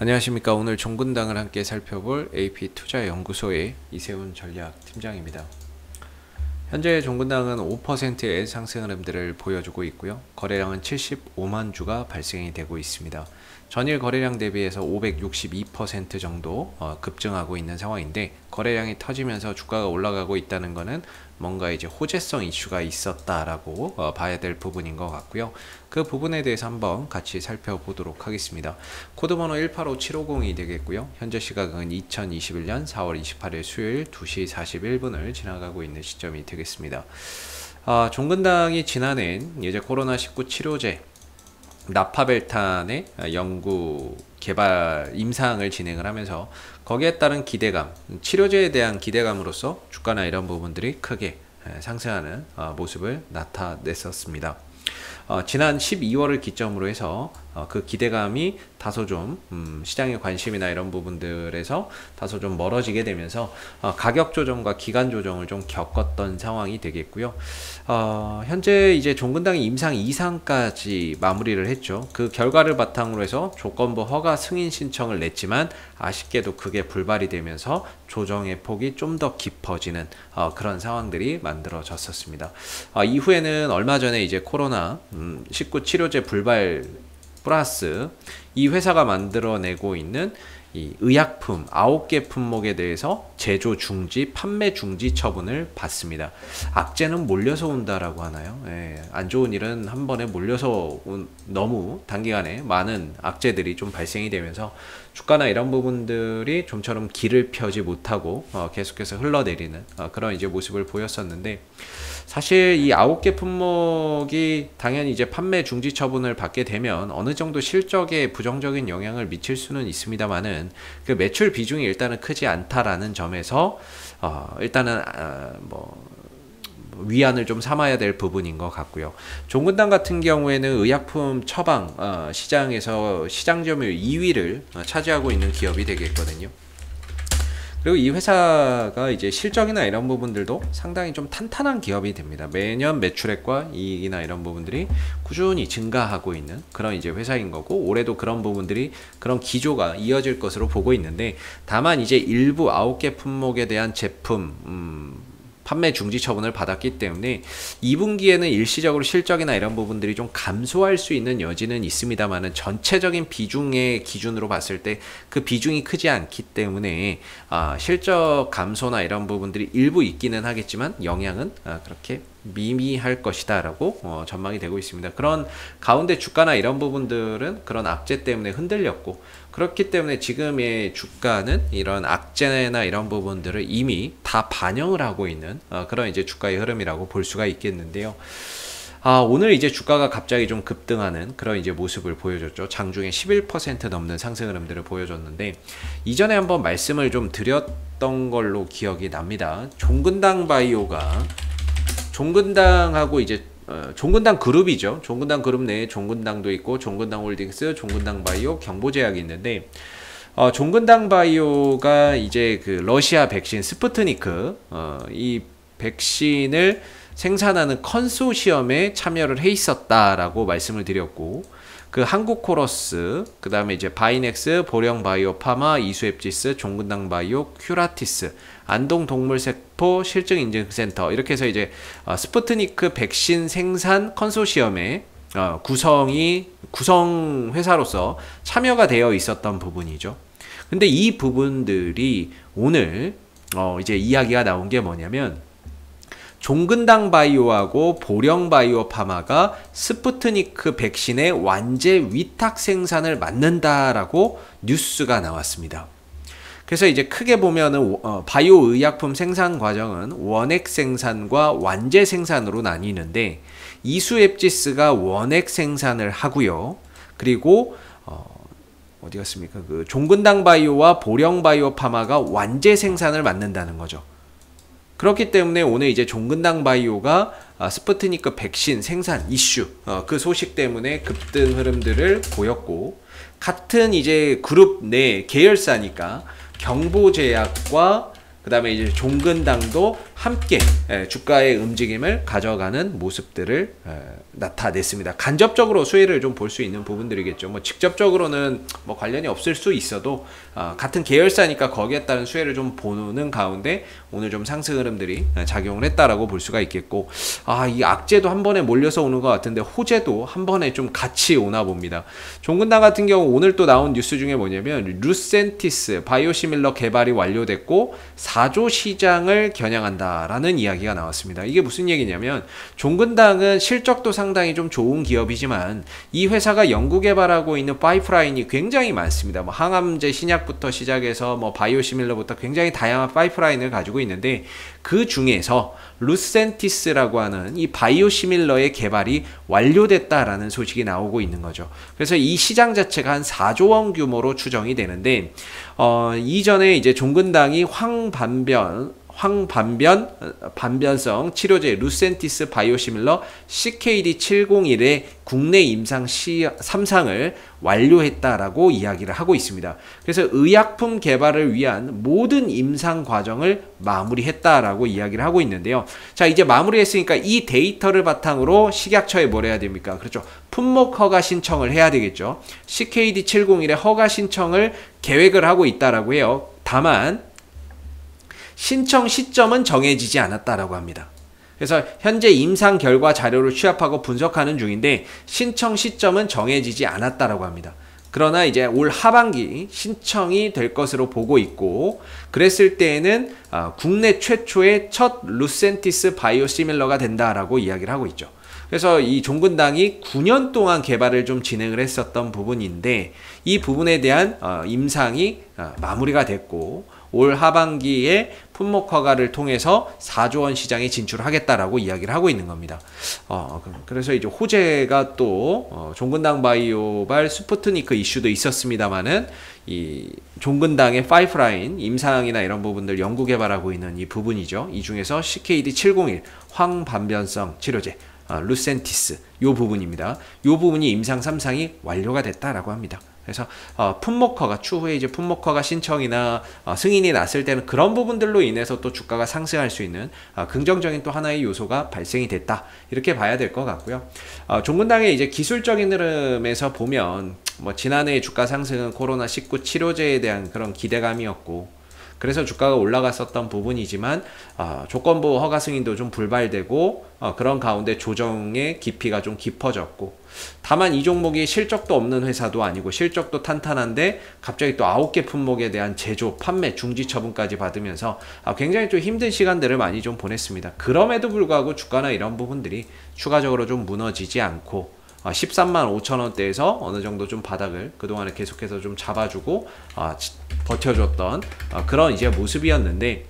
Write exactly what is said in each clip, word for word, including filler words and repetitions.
안녕하십니까. 오늘 종근당을 함께 살펴볼 에이피투자연구소의 이세훈 전략팀장입니다. 현재 종근당은 오 퍼센트의 상승 흐름들을 보여주고 있고요. 거래량은 칠십오만 주가 발생이 되고 있습니다. 전일 거래량 대비해서 오백육십이 퍼센트 정도 급증하고 있는 상황인데, 거래량이 터지면서 주가가 올라가고 있다는 것은 뭔가 이제 호재성 이슈가 있었다라고 봐야 될 부분인 것 같고요. 그 부분에 대해서 한번 같이 살펴보도록 하겠습니다. 코드번호 일팔오칠오공이 되겠고요. 현재 시각은 이천이십일 년 사월 이십팔일 수요일 두 시 사십일 분을 지나가고 있는 시점이 되겠습니다. 아, 종근당이 지난해 이제 코로나 십구 치료제 나파벨탄의 연구 개발 임상을 진행을 하면서 거기에 따른 기대감, 치료제에 대한 기대감으로서 주가나 이런 부분들이 크게 상승하는 모습을 나타냈었습니다. 어, 지난 십이월을 기점으로 해서 어, 그 기대감이 다소 좀 음, 시장의 관심이나 이런 부분들에서 다소 좀 멀어지게 되면서 어, 가격 조정과 기간 조정을 좀 겪었던 상황이 되겠고요. 어, 현재 이제 종근당이 임상 이 상까지 마무리를 했죠. 그 결과를 바탕으로 해서 조건부 허가 승인 신청을 냈지만 아쉽게도 그게 불발이 되면서 조정의 폭이 좀 더 깊어지는 어, 그런 상황들이 만들어졌었습니다. 어, 이후에는 얼마 전에 이제 코로나 음, 십구 치료제 불발 플러스 이 회사가 만들어내고 있는 이 의약품 아홉 개 품목에 대해서 제조 중지, 판매 중지 처분을 받습니다. 악재는 몰려서 온다라고 하나요? 예, 안 좋은 일은 한 번에 몰려서 온, 너무 단기간에 많은 악재들이 좀 발생이 되면서 주가나 이런 부분들이 좀처럼 길을 펴지 못하고 어, 계속해서 흘러내리는 어, 그런 이제 모습을 보였었는데, 사실 이 아홉 개 품목이 당연히 이제 판매 중지 처분을 받게 되면 어느 정도 실적에 부정적인 영향을 미칠 수는 있습니다만은 그 매출 비중이 일단은 크지 않다라는 점에서 어 일단은 어 뭐 위안을 좀 삼아야 될 부분인 것 같고요. 종근당 같은 경우에는 의약품 처방 어 시장에서 시장 점유율 이 위를 차지하고 있는 기업이 되겠거든요. 그리고 이 회사가 이제 실적이나 이런 부분들도 상당히 좀 탄탄한 기업이 됩니다. 매년 매출액과 이익이나 이런 부분들이 꾸준히 증가하고 있는 그런 이제 회사인 거고, 올해도 그런 부분들이 그런 기조가 이어질 것으로 보고 있는데, 다만 이제 일부 아홉 개 품목에 대한 제품 음, 판매 중지 처분을 받았기 때문에 이 분기에는 일시적으로 실적이나 이런 부분들이 좀 감소할 수 있는 여지는 있습니다만은 전체적인 비중의 기준으로 봤을 때 그 비중이 크지 않기 때문에 아, 실적 감소나 이런 부분들이 일부 있기는 하겠지만 영향은 아, 그렇게 미미할 것이다 라고 어, 전망이 되고 있습니다. 그런 가운데 주가나 이런 부분들은 그런 악재 때문에 흔들렸고, 그렇기 때문에 지금의 주가는 이런 악재나 이런 부분들을 이미 다 반영을 하고 있는 어, 그런 이제 주가의 흐름이라고 볼 수가 있겠는데요. 아, 오늘 이제 주가가 갑자기 좀 급등하는 그런 이제 모습을 보여줬죠. 장중에 십일 퍼센트 넘는 상승 흐름들을 보여줬는데, 이전에 한번 말씀을 좀 드렸던 걸로 기억이 납니다. 종근당 바이오가 종근당하고 이제 어, 종근당 그룹이죠. 종근당 그룹 내에 종근당도 있고 종근당 홀딩스, 종근당 바이오, 경보제약이 있는데, 어, 종근당 바이오가 이제 그 러시아 백신 스푸트니크 어, 이 백신을 생산하는 컨소시엄에 참여를 해 있었다라고 말씀을 드렸고, 그 한국코러스, 그 다음에 이제 바이넥스, 보령바이오파마, 이수앱지스, 종근당 바이오, 큐라티스, 안동동물세포 실증인증센터, 이렇게 해서 이제 어, 스푸트니크 백신 생산 컨소시엄에 어, 구성이 구성 회사로서 참여가 되어 있었던 부분이죠. 근데 이 부분들이 오늘 어, 이제 이야기가 나온 게 뭐냐면, 종근당 바이오하고 보령 바이오 파마가 스푸트니크 백신의 완제 위탁 생산을 맡는다라고 뉴스가 나왔습니다. 그래서 이제 크게 보면은 어, 바이오 의약품 생산 과정은 원액 생산과 완제 생산으로 나뉘는데, 이수앱지스가 원액 생산을 하고요. 그리고 어, 어디 갔습니까? 그 종근당 바이오와 보령 바이오 파마가 완제 생산을 맡는다는 거죠. 그렇기 때문에 오늘 이제 종근당 바이오가 아, 스푸트니크 백신 생산 이슈 어, 그 소식 때문에 급등 흐름들을 보였고, 같은 이제 그룹 내 계열사니까 경보제약과 그 다음에 이제 종근당도 함께 주가의 움직임을 가져가는 모습들을 나타냈습니다. 간접적으로 수혜를 좀 볼 수 있는 부분들이겠죠. 뭐 직접적으로는 뭐 관련이 없을 수 있어도 같은 계열사니까 거기에 따른 수혜를 좀 보는 가운데 오늘 좀 상승 흐름들이 작용을 했다라고 볼 수가 있겠고, 아, 이 악재도 한 번에 몰려서 오는 것 같은데 호재도 한 번에 좀 같이 오나 봅니다. 종근당 같은 경우 오늘 또 나온 뉴스 중에 뭐냐면 루센티스 바이오시밀러 개발이 완료됐고 사조 시장을 겨냥한다라는 이야기가 나왔습니다. 이게 무슨 얘기냐면 종근당은 실적도 상당히 좀 좋은 기업이지만 이 회사가 연구 개발하고 있는 파이프라인이 굉장히 많습니다. 뭐 항암제 신약부터 시작해서 뭐 바이오시밀러부터 굉장히 다양한 파이프라인을 가지고 있는데 그 중에서 루센티스라고 하는 이 바이오시밀러의 개발이 완료됐다라는 소식이 나오고 있는 거죠. 그래서 이 시장 자체가 한 사조 원 규모로 추정이 되는데 어, 이전에 이제 종근당이 황반변 황반변 반변성 치료제 루센티스 바이오시밀러 씨케이디 칠공일의 국내 임상 삼 상을 완료했다라고 이야기를 하고 있습니다. 그래서 의약품 개발을 위한 모든 임상 과정을 마무리했다라고 이야기를 하고 있는데요. 자, 이제 마무리했으니까 이 데이터를 바탕으로 식약처에 뭘 해야 됩니까? 그렇죠. 품목 허가 신청을 해야 되겠죠. 씨케이디 칠공일의 허가 신청을 계획을 하고 있다라고 해요. 다만 신청 시점은 정해지지 않았다라고 합니다. 그래서 현재 임상 결과 자료를 취합하고 분석하는 중인데 신청 시점은 정해지지 않았다라고 합니다. 그러나 이제 올 하반기 신청이 될 것으로 보고 있고, 그랬을 때에는 국내 최초의 첫 루센티스 바이오시밀러가 된다라고 이야기를 하고 있죠. 그래서 이 종근당이 구 년 동안 개발을 좀 진행을 했었던 부분인데 이 부분에 대한 임상이 마무리가 됐고 올 하반기에 품목 허가를 통해서 사조 원 시장에 진출하겠다라고 이야기를 하고 있는 겁니다. 어, 그래서 이제 호재가 또 어, 종근당 바이오발 스푸트니크 이슈도 있었습니다만은 이 종근당의 파이프라인 임상이나 이런 부분들 연구 개발하고 있는 이 부분이죠. 이 중에서 씨케이디 칠공일 황반변성 치료제 어, 루센티스 요 부분입니다. 요 부분이 임상 삼 상이 완료가 됐다라고 합니다. 그래서 어, 품목허가 추후에 이제 품목허가 신청이나 어, 승인이 났을 때는 그런 부분들로 인해서 또 주가가 상승할 수 있는 어, 긍정적인 또 하나의 요소가 발생이 됐다, 이렇게 봐야 될 것 같고요. 어, 종근당의 이제 기술적인 흐름에서 보면 뭐 지난해 주가 상승은 코로나 십구 치료제에 대한 그런 기대감이었고 그래서 주가가 올라갔었던 부분이지만 어, 조건부 허가 승인도 좀 불발되고 어, 그런 가운데 조정의 깊이가 좀 깊어졌고, 다만 이 종목이 실적도 없는 회사도 아니고 실적도 탄탄한데 갑자기 또 아홉 개 품목에 대한 제조, 판매, 중지 처분까지 받으면서 아, 굉장히 좀 힘든 시간들을 많이 좀 보냈습니다. 그럼에도 불구하고 주가나 이런 부분들이 추가적으로 좀 무너지지 않고 십삼만 오천 원대에서 어느 정도 좀 바닥을 그동안에 계속해서 좀 잡아주고 어, 버텨줬던 어, 그런 이제 모습이었는데,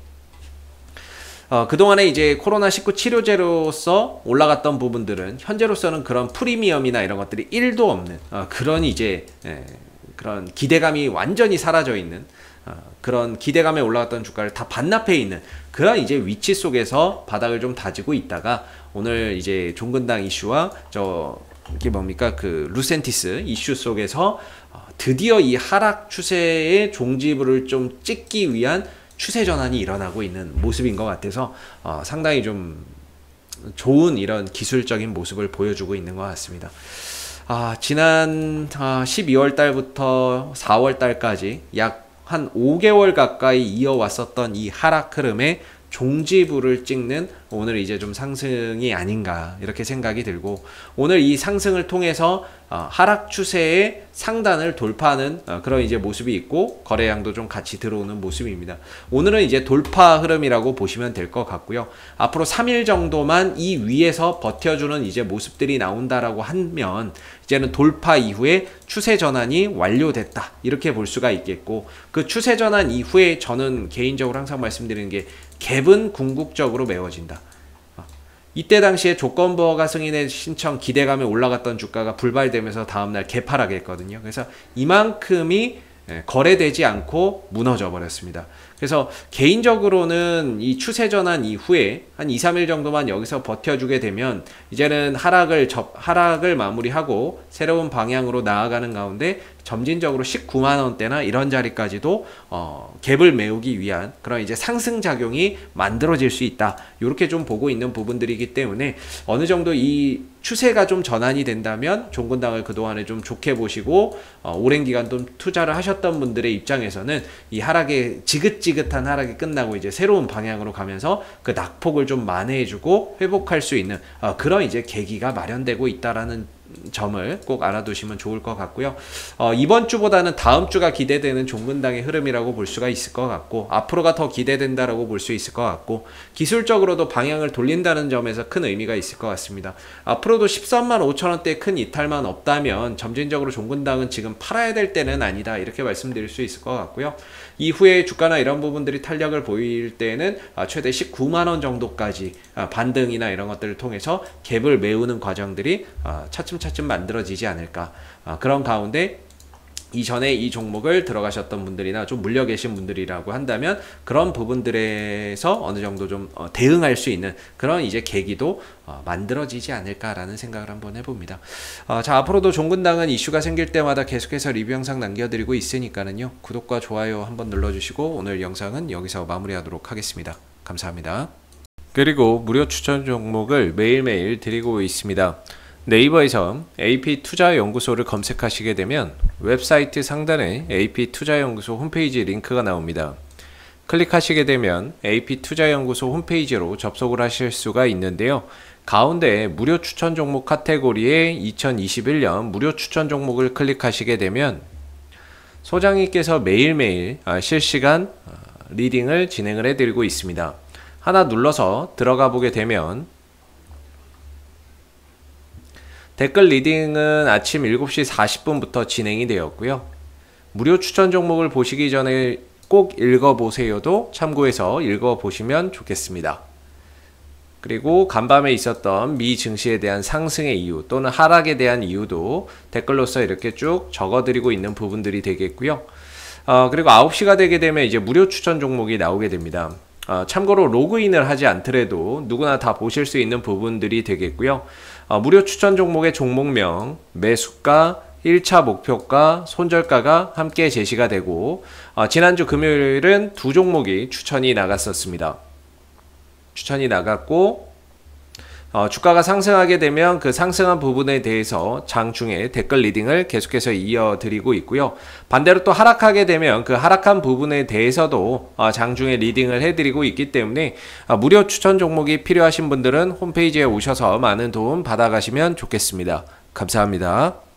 어, 그동안에 이제 코로나 십구 치료제로서 올라갔던 부분들은 현재로서는 그런 프리미엄이나 이런 것들이 일도 없는 어, 그런 이제 예, 그런 기대감이 완전히 사라져 있는 어, 그런 기대감에 올라갔던 주가를 다 반납해 있는 그런 이제 위치 속에서 바닥을 좀 다지고 있다가 오늘 이제 종근당 이슈와 저 이게 뭡니까 그 루센티스 이슈 속에서 드디어 이 하락 추세의 종지부를 좀 찍기 위한 추세 전환이 일어나고 있는 모습인 것 같아서 어, 상당히 좀 좋은 이런 기술적인 모습을 보여주고 있는 것 같습니다. 아, 지난 아, 십이월 달부터 사월 달까지 약 한 오 개월 가까이 이어왔었던 이 하락 흐름에 종지부를 찍는 오늘 이제 좀 상승이 아닌가 이렇게 생각이 들고, 오늘 이 상승을 통해서 어, 하락 추세의 상단을 돌파하는 어, 그런 이제 모습이 있고 거래량도 좀 같이 들어오는 모습입니다. 오늘은 이제 돌파 흐름이라고 보시면 될 것 같고요. 앞으로 삼 일 정도만 이 위에서 버텨주는 이제 모습들이 나온다라고 하면 이제는 돌파 이후에 추세 전환이 완료됐다 이렇게 볼 수가 있겠고, 그 추세 전환 이후에 저는 개인적으로 항상 말씀드리는 게 갭은 궁극적으로 메워진다. 이때 당시에 조건부 허가 승인의 신청 기대감에 올라갔던 주가가 불발되면서 다음날 개파락했거든요. 그래서 이만큼이 거래되지 않고 무너져 버렸습니다. 그래서 개인적으로는 이 추세 전환 이후에 한 이, 삼 일 정도만 여기서 버텨주게 되면 이제는 하락을 접, 하락을 마무리하고 새로운 방향으로 나아가는 가운데 점진적으로 십구만 원대나 이런 자리까지도 어, 갭을 메우기 위한 그런 이제 상승 작용이 만들어질 수 있다. 이렇게 좀 보고 있는 부분들이기 때문에 어느 정도 이 추세가 좀 전환이 된다면 종근당을 그동안에 좀 좋게 보시고 어, 오랜 기간 좀 투자를 하셨던 분들의 입장에서는 이 하락의 지긋지긋한 하락이 끝나고 이제 새로운 방향으로 가면서 그 낙폭을 좀 만회해주고 회복할 수 있는 어, 그런 이제 계기가 마련되고 있다라는 점을 꼭 알아두시면 좋을 것 같고요. 어, 이번 주보다는 다음 주가 기대되는 종근당의 흐름이라고 볼 수가 있을 것 같고 앞으로가 더 기대된다라고 볼 수 있을 것 같고 기술적으로도 방향을 돌린다는 점에서 큰 의미가 있을 것 같습니다. 앞으로도 십삼만 오천 원대의 큰 이탈만 없다면 점진적으로 종근당은 지금 팔아야 될 때는 아니다 이렇게 말씀드릴 수 있을 것 같고요. 이후에 주가나 이런 부분들이 탄력을 보일 때는 최대 십구만 원 정도까지 반등이나 이런 것들을 통해서 갭을 메우는 과정들이 차츰차츰 만들어지지 않을까. 그런 가운데 이전에 이 종목을 들어가셨던 분들이나 좀 물려 계신 분들이라고 한다면 그런 부분들에서 어느 정도 좀 대응할 수 있는 그런 이제 계기도 만들어지지 않을까라는 생각을 한번 해봅니다. 어, 자, 앞으로도 종근당은 이슈가 생길 때마다 계속해서 리뷰 영상 남겨드리고 있으니까는요. 구독과 좋아요 한번 눌러주시고 오늘 영상은 여기서 마무리하도록 하겠습니다. 감사합니다. 그리고 무료 추천 종목을 매일매일 드리고 있습니다. 네이버에서 에이피투자연구소를 검색하시게 되면 웹사이트 상단에 에이피투자연구소 홈페이지 링크가 나옵니다. 클릭하시게 되면 에이피투자연구소 홈페이지로 접속을 하실 수가 있는데요. 가운데 무료 추천 종목 카테고리에 이천이십일 년 무료 추천 종목을 클릭하시게 되면 소장님께서 매일매일 실시간 리딩을 진행을 해드리고 있습니다. 하나 눌러서 들어가 보게 되면 댓글 리딩은 아침 일곱 시 사십 분부터 진행이 되었고요. 무료 추천 종목을 보시기 전에 꼭 읽어보세요도 참고해서 읽어보시면 좋겠습니다. 그리고 간밤에 있었던 미 증시에 대한 상승의 이유 또는 하락에 대한 이유도 댓글로서 이렇게 쭉 적어드리고 있는 부분들이 되겠고요. 어, 그리고 아홉 시가 되게 되면 이제 무료 추천 종목이 나오게 됩니다. 어, 참고로 로그인을 하지 않더라도 누구나 다 보실 수 있는 부분들이 되겠고요. 어, 무료 추천 종목의 종목명, 매수가, 일 차 목표가, 손절가가 함께 제시가 되고 어, 지난주 금요일은 두 종목이 추천이 나갔었습니다. 추천이 나갔고 어, 주가가 상승하게 되면 그 상승한 부분에 대해서 장중에 댓글 리딩을 계속해서 이어드리고 있고요. 반대로 또 하락하게 되면 그 하락한 부분에 대해서도 어, 장중에 리딩을 해드리고 있기 때문에 어, 무료 추천 종목이 필요하신 분들은 홈페이지에 오셔서 많은 도움 받아가시면 좋겠습니다. 감사합니다.